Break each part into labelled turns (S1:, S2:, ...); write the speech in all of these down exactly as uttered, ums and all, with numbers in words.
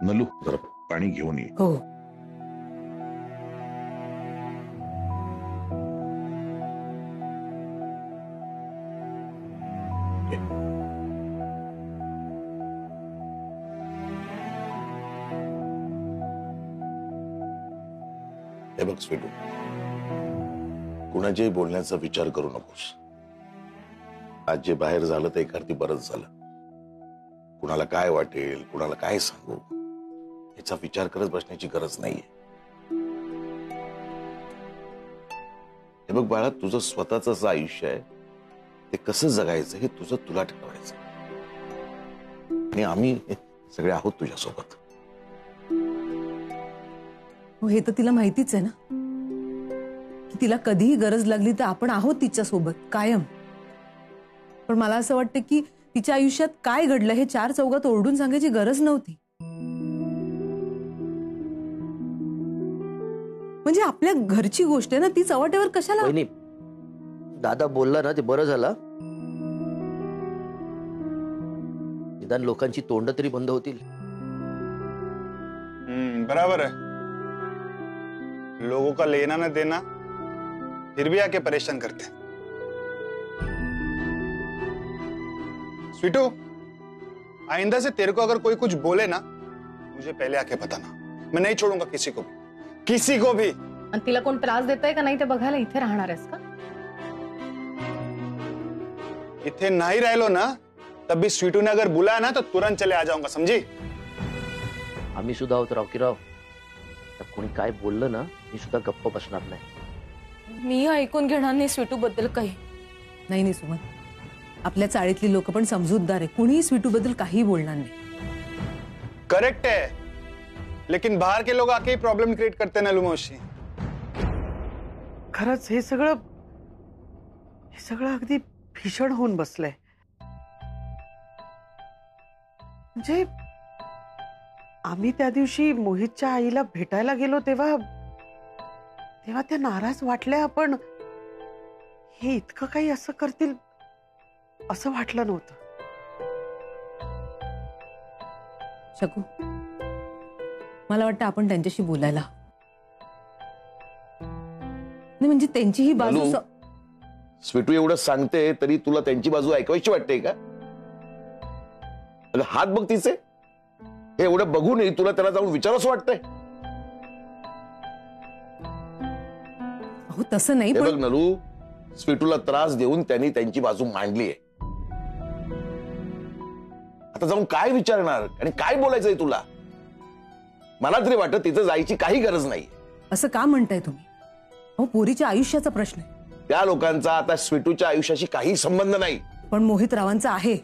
S1: नलू जरा पाणी घेऊन ये.
S2: हो.
S1: हे बघ स्वीटू, कुणाच्याही बोलण्याचा विचार करू नकोस. आज जे बाहेर झालं ते एखादी बरंच झालं. कुणाला काय वाटेल, कुणाला काय सांगू, याचा विचार करत बसण्याची गरज नाहीये. हे बघ बाळा, तुझं स्वतःचं असं आयुष्य आहे, ते कसं जगायचं हे तुझं तुला ठरवायचं. आणि आम्ही सगळे आहोत तुझ्यासोबत.
S2: हे तर तिला माहितीच आहे ना की तिला कधीही गरज लागली तर आपण आहोत तिच्या सोबत कायम. पण मला असं वाटतं की तिच्या आयुष्यात काय घडलं हे चार चौघात ओरडून सांगायची गरज नव्हती. म्हणजे आपल्या घरची गोष्ट आहे ना, ती चव्हाट्यावर कशाला.
S3: वहिनी, दादा बोलला ना ते बरं झालं. निदान लोकांची तोंड तरी बंद होतील.
S4: हम्म बराबर है. लोगों का लेना ना देना, फिर भी आके परेशान करते हैं. स्वीटू, आइंदा से तेरे को अगर कोई कुछ बोले ना, मुझे पहले आके बताना. मैं नहीं छोड़ूंगा किसी को भी, किसी को भी.
S5: आणि तिला कोण त्रास देतंय का नाही ते बघायला इथे राहणार आहेस का?
S4: इथे नहीं रहलो ना, तब भी स्वीटू ने अगर बुलाया ना तो तुरंत चले आ जाऊंगा, समझी?
S3: आम्ही सुद्धा आहोत रावकीराव. कोणी काय बोललं ना, मी सुद्धा गप्प बसणार नाही.
S5: मी ऐकून घेणार नाही स्वीटू बद्दल काही.
S2: नाही नाही सुमन, आपल्या चाळीतली लोक पण समजूतदार आहे. कुणीही स्वीटू बद्दल काही बोलणार नाही.
S4: करेक्ट है, लेकिन बाहर के लोग आके ही प्रॉब्लम क्रिएट करते हैं नलू मौसी.
S6: खरंच हे सगळं हे सगळं अगदी भीषण होऊन बसलंय. म्हणजे आम्ही त्या दिवशी मोहितच्या आईला भेटायला गेलो तेव्हा तेव्हा त्या नाराज वाटल्या, पण हे इतकं काही असं करतील असं वाटलं नव्हतं.
S2: शकू, मला वाटतं आपण त्यांच्याशी बोलायला. नाही म्हणजे त्यांची ही बाजू.
S1: स्वीटू एवढं सांगते तरी तुला त्यांची बाजू ऐकवायची वाटते का? अगं हात बघ तिचे. हे एवढं बघूनही तुला त्याला जाऊन विचारावंच वाटतंय.
S2: हो तसं नाही.
S1: बघ नलू, स्वीटूला त्रास देऊन त्यांनी त्यांची बाजू मांडली आहे. आता जाऊन काय विचारणार आणि काय बोलायचंय तुला? मला तरी वाटतं तिथं जायची काही गरज नाही.
S2: असं का म्हणताय तुम्ही? हो, पोरीच्या आयुष्याचा प्रश्न आहे.
S1: त्या लोकांचा आता स्वीटूच्या आयुष्याशी काही संबंध नाही.
S2: पण मोहित रावांचा आहे.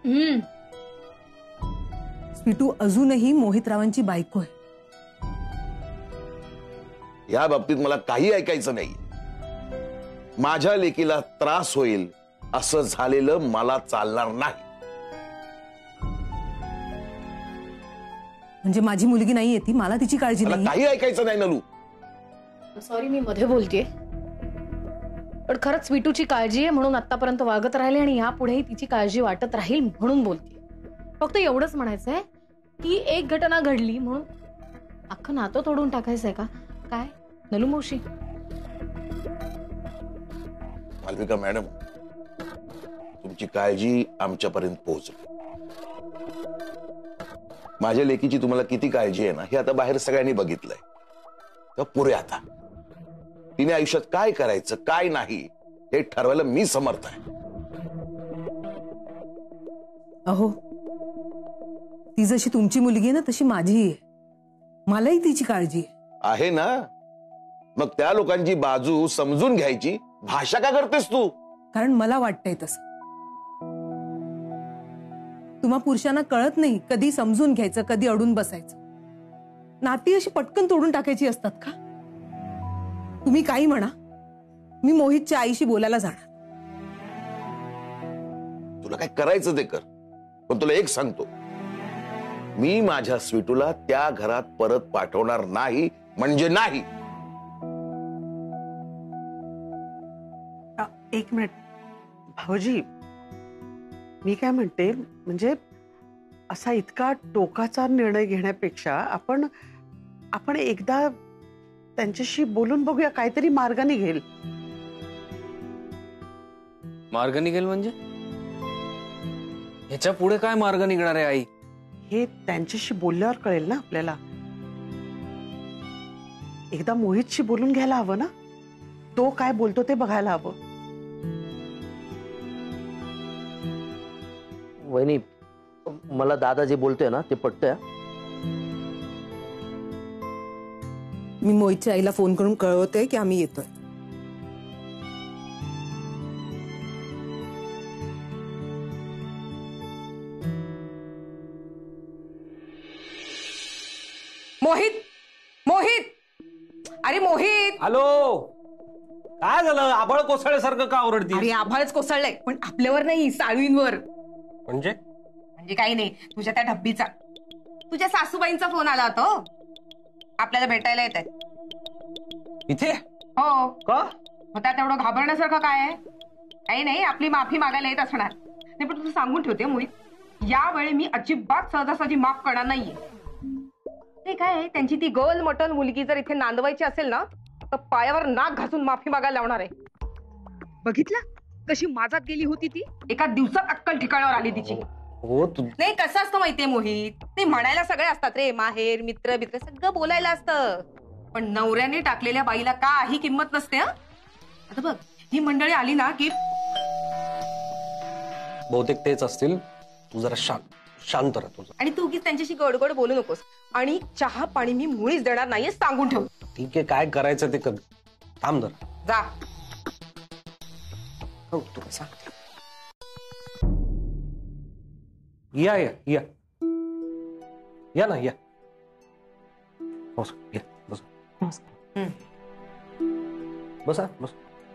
S2: स्वीटू अजूनही मोहित रावांची बायको आहे.
S1: या बाबतीत मला काही ऐकायचं नाही. माझ्या लेकीला त्रास होईल असं झालेलं मला चालणार नाही.
S2: म्हणजे माझी मुलगी नाहीये ती, मला तिची काळजी नाही.
S1: काही ऐकायचं नाही नलू.
S5: सॉरी मी मध्ये बोलतेय, पण खरंच स्वीटूची काळजी आहे म्हणून आतापर्यंत वागत राहिले आणि यापुढेही तिची काळजी वाटत राहील म्हणून बोलतेय. फक्त एवढंच म्हणायचंय की एक घटना घडली म्हणून अख्खं नातं तोडून टाकायचंय का काय नलू मावशी?
S1: मालविका मॅडम, तुमची काळजी आमच्यापर्यंत पोहोचली. माझ्या लेकीची तुम्हाला किती काळजी आहे ना हे आता बाहेर सगळ्यांनी बघितलंय. तर पुरे आता तिने आयुष्यात काय करायचं काय नाही हे ठरवायला मी समर्थ आहे.
S2: अहो, ती जशी तुमची मुलगी आहे ना तशी माझीही आहे. मलाही तिची काळजी
S1: आहे ना. मग त्या लोकांची बाजू समजून घ्यायची भाषा का करतेस तू?
S2: कारण मला वाटतंय तसं. तुम्हा पुरुषांना कळत नाही कधी समजून घ्यायचं कधी अडून बसायचं. नाती अशी पटकन तोडून टाकायची असतात का? तुम्ही काही म्हणा, मी मोहितच्या आईशी बोलायला जाणार.
S1: तुला काय करायचं ते कर, पण तुला एक सांगतो, मी माझ्या स्वीटूला त्या घरात परत पाठवणार नाही म्हणजे नाही.
S6: एक मिनिट भाऊजी, मी काय म्हणते म्हणजे असा इतका टोकाचा निर्णय घेण्यापेक्षा आपण आपण एकदा त्यांच्याशी बोलून बघूया, काहीतरी मार्ग निघेल.
S7: मार्ग निघेल म्हणजे ह्याच्या पुढे काय मार्ग निघणार आहे आई?
S6: हे त्यांच्याशी बोलल्यावर कळेल ना आपल्याला. एकदा मोहितशी बोलून घ्यायला हवं ना, तो काय बोलतो ते बघायला हवं.
S3: वहिनी, मला दादा जे बोलतोय ना ते पटतंय.
S2: मी मोहितच्या आईला फोन करून कळवते की आम्ही येतोय.
S8: मोहित, मोहित, अरे मोहित.
S7: हॅलो, काय झालं? आभाळ कोसळल्यासारखं का ओरडती?
S8: अरे आभाळच कोसळलंय, पण आपल्यावर नाही, साळवींवर.
S7: म्हणजे
S8: म्हणजे काही नाही, तुझ्या त्या ढब्बीचा. तुझ्या सासूबाईंचा फोन आला होता, आपल्याला भेटायला येत आहे.
S7: इथे?
S8: हो.
S7: का?
S8: मग त्यात एवढं घाबरण्यासारखं काय आहे? काही नाही, आपली माफी मागायला येत असणार. नाही पण तुझं सांगून ठेवते मोहित, यावेळी मी अजिबात सहजासहजी माफ करणार नाहीये. ते काय, त्यांची ती गोल मटल मुलगी जर इथे नांदवायची असेल ना, तर पायावर नाक घासून माफी मागायला लावणार आहे. बघितलं कशी माझ्यात गेली होती ती? एका दिवसात अक्कल ठिकाणावर आली तिची.
S7: हो, तू
S8: नाही, कसं असतं माहितीये मोहित, ते म्हणायला सगळे असतात रे, माहेर मित्र मित्र सगळं बोलायला असतं, पण नवऱ्याने टाकलेल्या बाईला काही किंमत नसते. हं? आता बघ, ही मंडळी आली ना की
S7: बहुतेक तेच असतील. तू जरा शांत शांत राह तुझं.
S8: आणि तू उगीच त्यांच्याशी गोड गोड बोलू नकोस. आणि चहा पाणी मी मुळीच देणार नाहीये, सांगून ठेव.
S7: ठीक आहे, काय करायचं ते कर. थांब जरा.
S8: जा. हो, तुला सांगते.
S7: या या या या ना, या. बस, या, बस.
S8: हम्म.
S7: बसा, बस.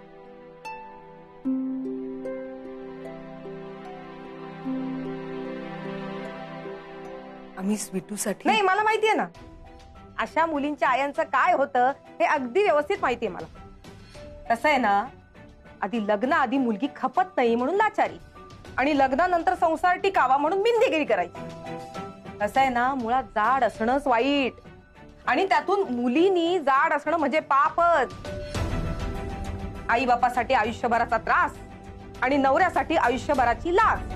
S2: आम्ही स्वीटूसाठी
S8: नाही, मला माहितीये ना अशा मुलींच्या आयांचं काय होतं हे अगदी व्यवस्थित माहितीये मला. कसं आहे ना, आधी लग्न आधी मुलगी खपत नाही म्हणून लाचारी, आणि लग्नानंतर संसार टिकावा म्हणून बिंदेगिरी करायची. कसं आहे ना, मुळात जाड असणंच वाईट, आणि त्यातून मुलींनी जाड असणं म्हणजे पापच. आई बापासाठी आयुष्यभराचा त्रास आणि नवऱ्यासाठी आयुष्यभराची लाज.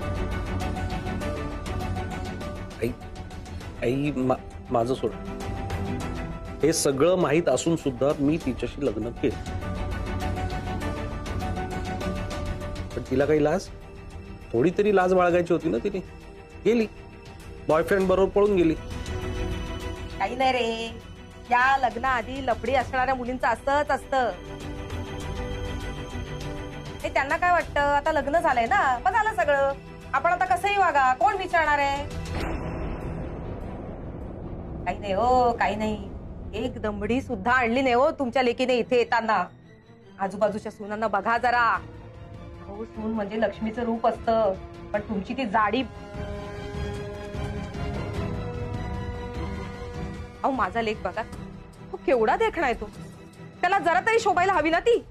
S7: आई आई मा, माझं सोड. हे सगळं माहीत असून सुद्धा मी तिच्याशी लग्न केलं. पण तिला काही लाज, थोडी तरी लाज बाळगायची होती ना. तिने गेली, बॉयफ्रेंड बरोबर पळून गेली.
S8: काही नाही रे, या लग्नाआधी लफडी असणाऱ्या मुलींचं असंच असतं. हे त्यांना काय वाटतं, आता लग्न झालंय ना, मग झालं सगळं, आपण आता कसंही वागा, कोण विचारणार आहे. काही नाही हो, काही नाही. एक दमडी सुद्धा आणली नाही हो तुमच्या लेकीने इथे येताना. आजूबाजूच्या सुनांना बघा जरा. हो, सून म्हणजे लक्ष्मीचं रूप असतं, पण तुमची ती जाडी. अहो, माझा लेक बघा, तो केवढा देखणा आहे तो. त्याला जरा तरी शोभायला हवी ना ती.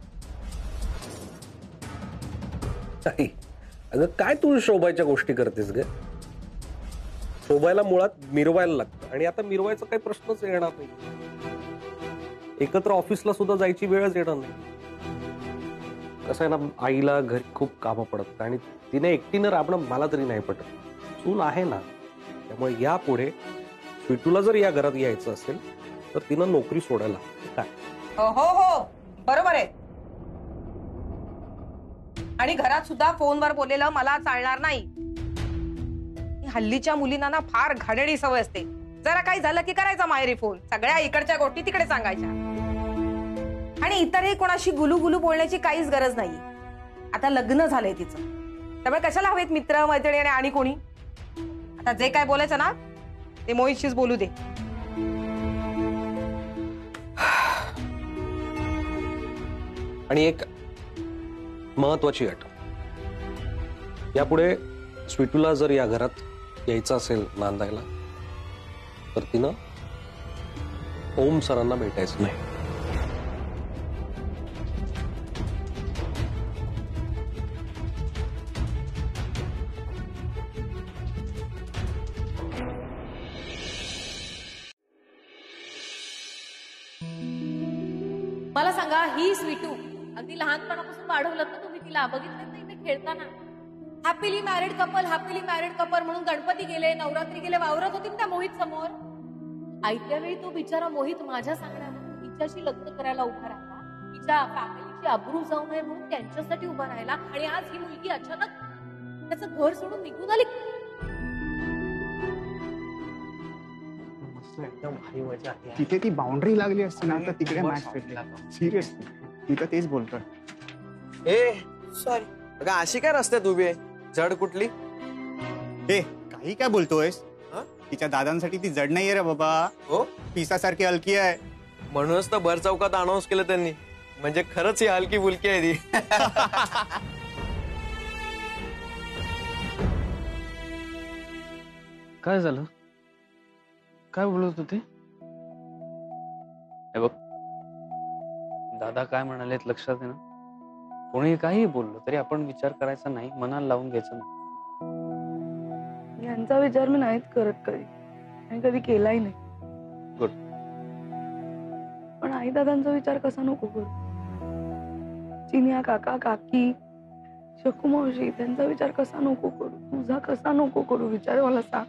S7: अगं, काय तू शोभायच्या गोष्टी करतेस ग? शोभायला मुळात मिरवायला लागतं, आणि आता मिरवायचा काही प्रश्नच येणार नाही. एकत्र ऑफिसला सुद्धा जायची वेळच येणार नाही. कसं आहे ना, आईला घरी खूप कामं पडत, आणि तिने एकटीनं राबणं मला तरी नाही पटत. सून आहे ना, त्यामुळे यापुढे स्वीटूला जर या घरात यायचं असेल तर तिनं नोकरी सोडायला काय.
S8: हो हो हो, बरोबर आहे. आणि घरात सुद्धा फोनवर बोललेलं मला चालणार नाही. हल्लीच्या मुलींना ना फार घाणेरडी सवय असते. जरा काही झालं की करायचा माहेरी फोन, सगळ्या इकडच्या गोष्टी तिकडे सांगायच्या, आणि इतरही कोणाशी गुलू गुलू बोलण्याची काहीच गरज नाही. आता लग्न झालंय तिचं, त्यामुळे कशाला हवेत मित्र मैत्रिणी आणि कोणी. आता जे काय बोलायचं ना ते मोहितशीच बोलू दे.
S7: आणि एक महत्वाची अट, यापुढे स्वीटूला जर या घरात यायचं असेल नांदायला, तर तिनं ओम सरांना भेटायचं नाही.
S5: सांगा, ही स्वीटू अगदी लहानपणापासून वाढवलं ना तुम्ही तिला, बघितलं नाही ते खेळताना happily married couple happily married couple म्हणून गणपती गेले, नवरात्री गेले, वावरत होती ना त्या मोहित समोर. ऐकल्या वेळी तो बिचारा मोहित माझ्या सांगण्यावर तिच्याशी लग्न करायला उभा राहिला, तिच्या फॅमिलीची अब्रू जाऊ नये म्हणून त्यांच्यासाठी उभा राहिला. आणि आज ही मुलगी अचानक त्याचं घर सोडून निघून आली.
S7: एकदम भारी मजा आली.
S9: तिथे ती बाउंड्री लागली असती ना तर तिकडे मॅच भेटला. सिरियसली मी तर तेच बोलतोय.
S10: ए सॉरी अगं अशी काय रस्त्यात उभी आहे, जड कुठली?
S9: ए काही काय बोलतोयस? तिच्या दादांसाठी ती जड नाहीये रे बाबा.
S10: हो
S9: पिसासारखी हलकी आहे.
S10: म्हणूनच तर भर चौकात अनाऊन्स केलं त्यांनी, म्हणजे खरंच ही हलकी फुलकी आहे ती.
S11: काय झालं? काय बोलत होते? हे बघ, दादा काय म्हणालेत लक्षात आहे ना? कोणी काही बोललो तरी आपण विचार करायचा नाही, मनाला लावून घ्यायचं नाही.
S12: यांचा विचार मी नाहीच करत कधी, आणि कधी केलाही नाही.
S11: गुड.
S12: पण आई दादांचा विचार कसा नको करू? चिन्या काका काकी शकू मावशी त्यांचा विचार कसा नको करू? तुझा कसा नको करू विचार मला सांग.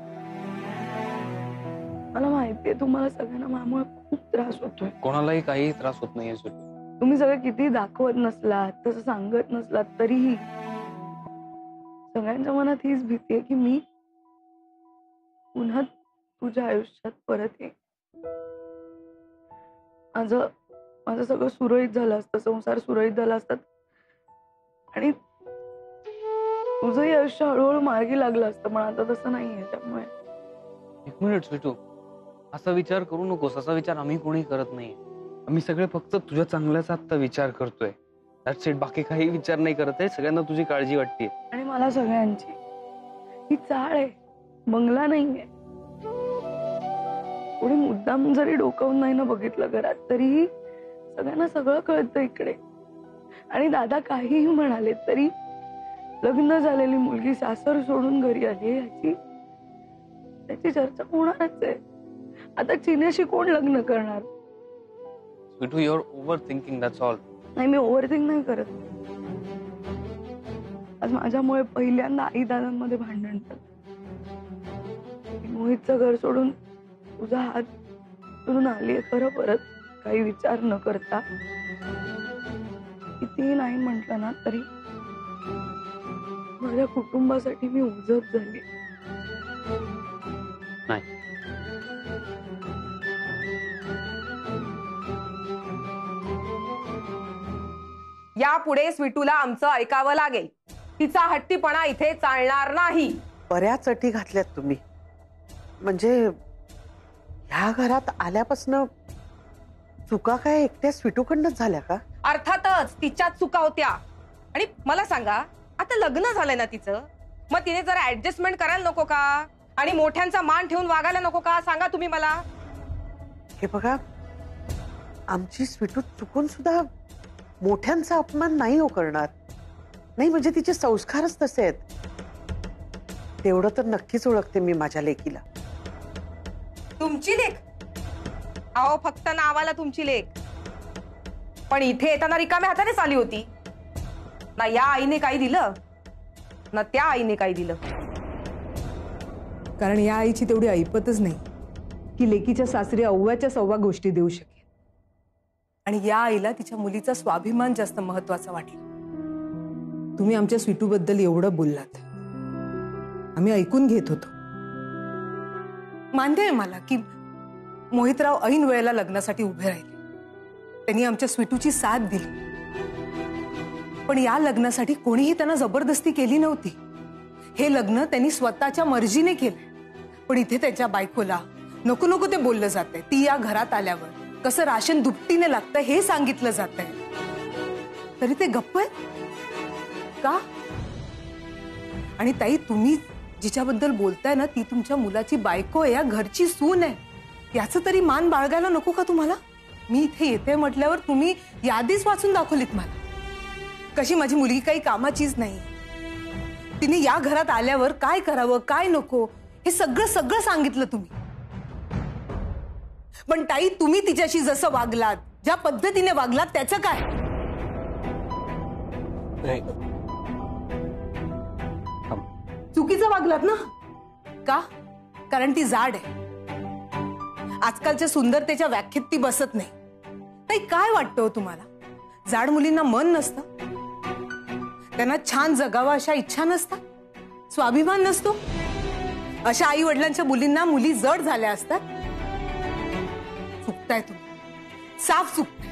S12: मला माहितीये तुम्हाला सगळ्यांना माझ्यामुळे खूप त्रास होतोय.
S11: कोणालाही काही त्रास होत नाहीये.
S12: तुम्ही सगळे किती दाखवत नसलात, तसं सांगत नसलात तरीही सगळ्यांच्या मनात हीच भीती आहे की मी पुन्हा तुझ्या आयुष्यात परत येईन. माझं माझं सगळं सुरळीत झालं असतं, संसार सुरळीत झाला असतात आणि तुझंही आयुष्य हळूहळू मार्गी लागलं असतं. पण आता तसं नाहीये. त्यामुळे
S11: एक मिनिट स्वीटू, असा विचार करू नकोस. असा विचार आम्ही कोणी करत नाही. आम्ही सगळे फक्त तुझ्या चांगल्याचा आता विचार करतोय. That's it. बाकी काही विचार नाही करत आहे. सगळ्यांना तुझी काळजी वाटते.
S12: आणि मला सगळ्यांची ही चाळ आहे, बंगला नाहीये. कोणी मुद्दाम जरी डोकावून नाही ना बघितलं घरात तरीही सगळ्यांना सगळं कळतं इकडे. आणि दादा काहीही म्हणाले तरी लग्न झालेली मुलगी सासर सोडून घरी आली याची त्याची चर्चा होणारच आहे. आता चिन्याशी कोण लग्न करणार?
S11: Sweetu, you are overthinking, that's all.
S12: नाही, मी ओव्हर थिंक नाही करत. आज माझ्यामुळे पहिल्यांदा आई दादांमध्ये भांडण झालं. मोहितचं घर सोडून तुझा हात धरून आलीये खरं, परत काही विचार न करता. कितीही नाही म्हटलं ना तरी माझ्या कुटुंबासाठी मी उजत झाली.
S11: नाही,
S8: यापुढे स्वीटूला आमचं ऐकावं लागेल. तिचा हट्टीपणा इथे चालणार नाही.
S6: बऱ्याच अटी घातल्यात तुम्ही. म्हणजे ह्या घरात आल्यापासून चुका काय एकट्या स्वीटूकडनंच झाल्या का?
S8: अर्थातच तिच्याच चुका होत्या. आणि मला सांगा, आता लग्न झालंय ना तिचं, मग तिने जरा ऍडजस्टमेंट करायला नको का? आणि मोठ्यांचा मान ठेवून वागायला नको का? सांगा तुम्ही मला.
S6: हे बघा, आमची स्वीटू चुकून सुद्धा मोठ्यांचा अपमान नाही हो करणार. नाही म्हणजे तिचे संस्कारच तसे आहेत. तेवढं तर नक्कीच ओळखते मी माझ्या लेकीला.
S8: तुमची लेक? अहो, फक्त नावाला तुमची लेक. पण इथे येताना रिकाम्या हातानेच आली होती ना. या आईने काही दिलं ना त्या आईने काही दिलं.
S2: कारण या आईची तेवढी ऐपतच नाही की लेकीच्या सासरी अव्वाच्या सव्वा गोष्टी देऊ शकेल. आणि या आईला तिच्या मुलीचा स्वाभिमान जास्त महत्वाचा वाटला. तुम्ही आमच्या स्वीटूबद्दल एवढं बोललात, आम्ही ऐकून घेत होतो. मान्य आहे मला की मोहितराव ऐन वेळेला लग्नासाठी उभे राहिले. त्यांनी आमच्या स्वीटूची साथ दिली. पण या लग्नासाठी कोणीही त्यांना जबरदस्ती केली नव्हती. हे लग्न त्यांनी स्वतःच्या मर्जीने केलं. पण इथे त्याच्या बायकोला नको नको ते बोललं जातंय. ती या घरात आल्यावर कसं राशन दुपटीने लागतं हे सांगितलं जातंय, तरी ते गप्प आहेत का? आणि ताई, तुम्ही जिच्याबद्दल बोलताय ना ती तुमच्या मुलाची बायको आहे, या घरची सून आहे. याचं तरी मान बाळगायला नको का तुम्हाला? मी इथे येते म्हटल्यावर तुम्ही यादीच वाचून दाखवलीत मला. कशी माझी मुलगी काही कामाचीच नाही. तिने या घरात आल्यावर काय करावं काय नको हे सगळं सगळं सांगितलं तुम्ही. पण ताई, तुम्ही तिच्याशी जसं वागलात, ज्या पद्धतीने वागलात त्याचं काय?
S7: नाही.
S2: चुकीचं वागलात ना? का? कारण ती जाड आहे. आजकालच्या सुंदरतेच्या व्याख्येत ती बसत नाही. ताई, काय वाटतं हो तुम्हाला? जाड मुलींना मन नसतं? त्यांना छान जगावं अशा इच्छा नसतात? स्वाभिमान नसतो? अशा आई वडिलांच्या मुलींना मुली जड झाल्या असतात? चुकताय तुम्ही, साफ चुकताय.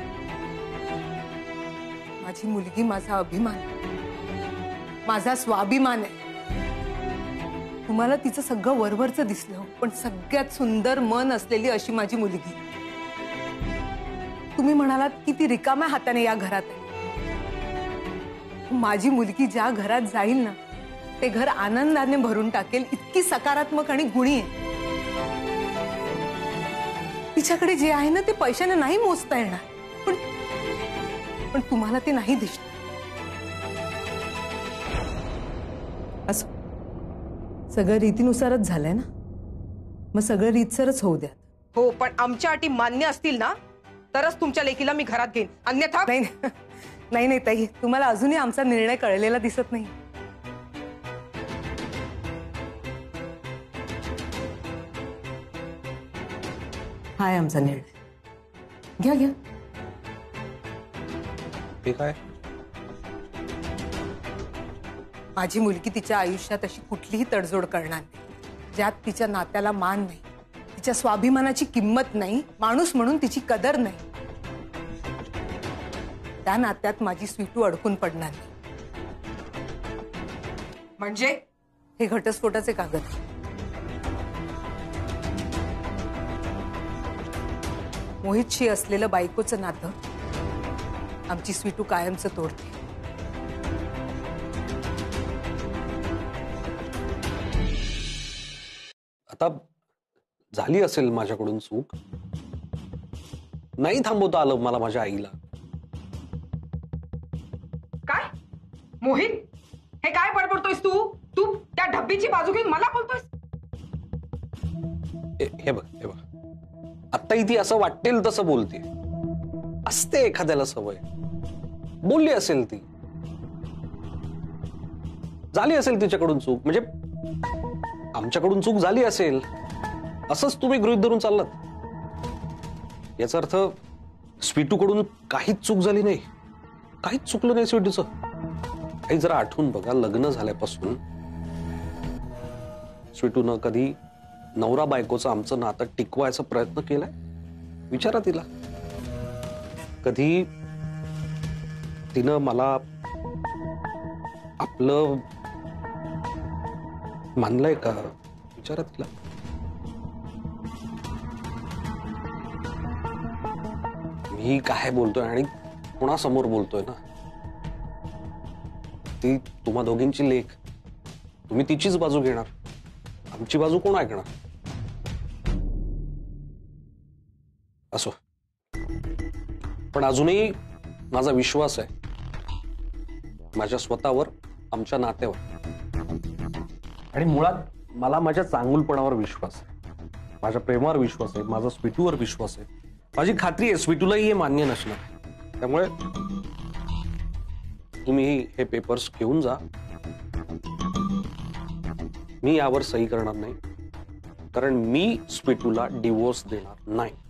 S2: माझी मुलगी माझा अभिमान, माझा स्वाभिमान आहे. तुम्हाला तिचं सगळं वरवरचं दिसलं, पण सगळ्यात सुंदर मन असलेली अशी माझी मुलगी. तुम्ही म्हणालात की ती रिकाम्या हाताने या घरात आहे. माझी मुलगी ज्या घरात जाईल ना, ते घर आनंदाने भरून टाकेल इतकी सकारात्मक आणि गुणी आहे. तिच्याकडे जे आहे ना ते पैशाने नाही मोजता येणार, पण पण तुम्हाला ते नाही दिसणार. असं सगळं रीतीनुसारच झालंय ना, मग सगळं रीतसरच होऊ द्या.
S8: हो, पण आमच्या अटी मान्य असतील ना तरच तुमच्या लेकीला मी घरात घेईन, अन्यथा
S2: नाही. नाही नाही ताई, तुम्हाला अजूनही आमचा निर्णय कळलेला दिसत नाही. हाय आमचा निर्णय. घ्या घ्या.
S7: हे काय?
S2: माझी मुलगी तिच्या आयुष्यात अशी कुठलीही तडजोड करणार नाही ज्यात तिच्या नात्याला मान नाही, तिच्या स्वाभिमानाची किंमत नाही, माणूस म्हणून तिची कदर नाही. त्या नात्यात माझी स्वीटू अडकून पडणार नाही.
S8: म्हणजे
S2: हे घटस्फोटाचे कागद. मोहितशी असलेलं बायकोचं नातं आमची स्वीटू कायमचं तोडते.
S7: आता झाली असेल माझ्याकडून चूक, नाही थांबवता आलं मला माझ्या आईला.
S8: काय मोहित, हे काय बडबडतोयस तू? तू त्या ढब्बीची बाजू घेऊन मला बोलतोयस?
S7: हे बघ हे बघ, आता ती असं वाटेल तसं बोलते. असते एखाद्याला सवय. बोलली असेल ती, झाली असेल तिच्याकडून चूक, म्हणजे आमच्याकडून चूक झाली असेल असंच तुम्ही गृहीत धरून चाललात. याचा अर्थ स्वीटूकडून काहीच चूक झाली नाही, काहीच चुकलं नाही स्वीटूचं. काही जरा आठवून बघा, लग्न झाल्यापासून स्वीटूनं कधी नवरा बायकोचं आमचं नातं टिकवायचा प्रयत्न केलाय? विचारा तिला. कधी तिनं मला आपलं मानलंय का? विचारा तिला. मी काय बोलतोय आणि कोणासमोर बोलतोय ना, ती तुम्हा दोघींची लेक. तुम्ही तिचीच बाजू घेणार, आमची बाजू कोण ऐकणार? असो, पण अजूनही माझा विश्वास आहे माझ्या स्वतःवर, आमच्या नात्यावर, आणि मुळात मला माझ्या चांगुलपणावर विश्वास आहे, माझ्या प्रेमावर विश्वास आहे, माझा स्वीटूवर विश्वास आहे. माझी खात्री आहे स्वीटूलाही हे मान्य नसणार. त्यामुळे तुम्ही हे पेपर्स घेऊन जा. मी यावर सही करणार नाही, कारण मी स्वीटूला डिवोर्स देणार नाही.